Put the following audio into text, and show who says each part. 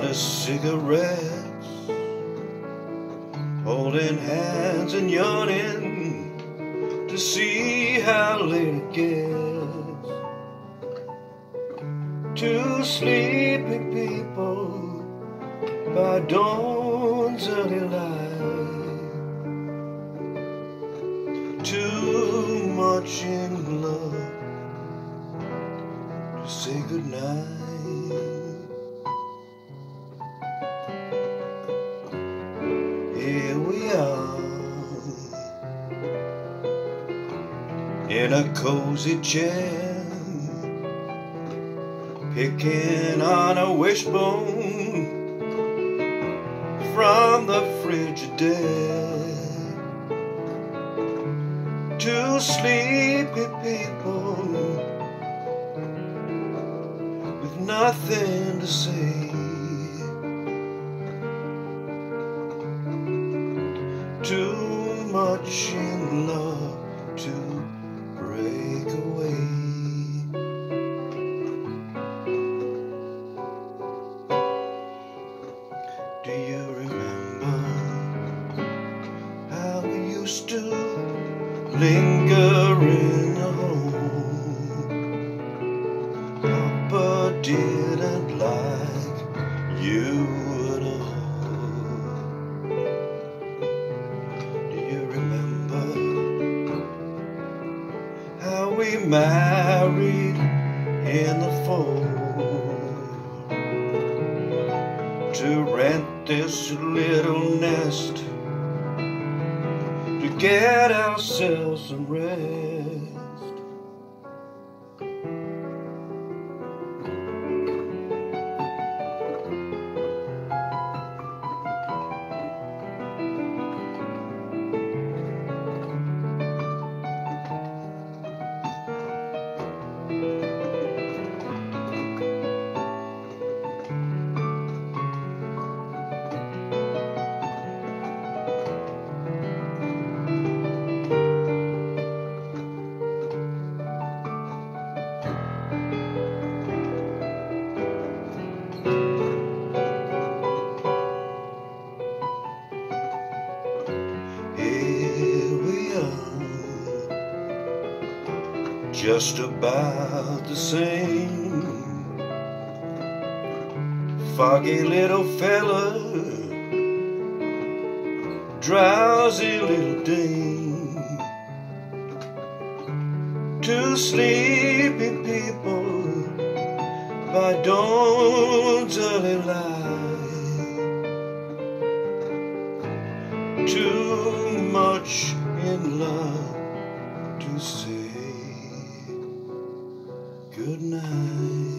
Speaker 1: of cigarettes, holding hands and yawning to see how late it gets. Two sleepy people by dawn's early light, too much in love to say goodnight. Here we are in a cozy chair, picking on a wishbone from the Frigidaire. Two sleepy people with nothing to say, too much in love to break away. Do you remember how we used to linger in the home? Papa didn't like you at all. Do you remember how we married in the fall to rent this little nest to get ourselves some rest? Just about the same, foggy little fella, drowsy little dame. Two sleepy people by dawn's early light, too much in love to say good night.